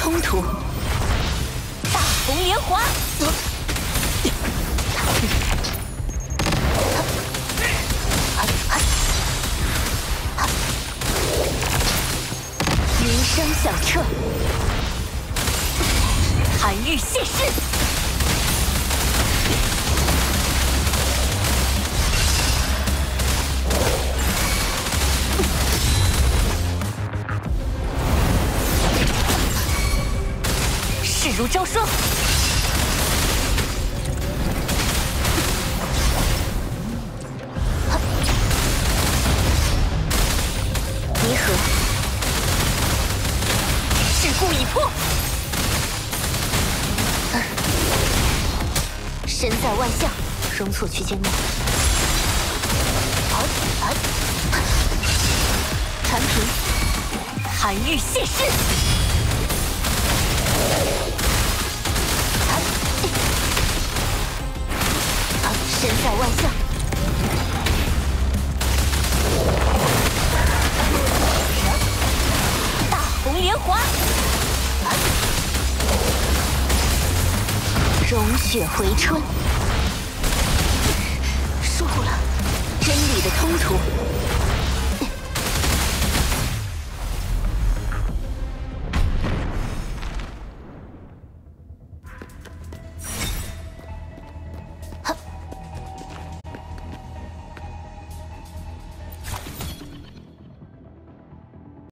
通途。大红莲华。云声响彻，寒日现世。势如朝霜。离合。事故已破。身在万象，容错区间内。传频，寒日现世。身在万象。大红莲华。融雪回春。疏忽了真理的通途。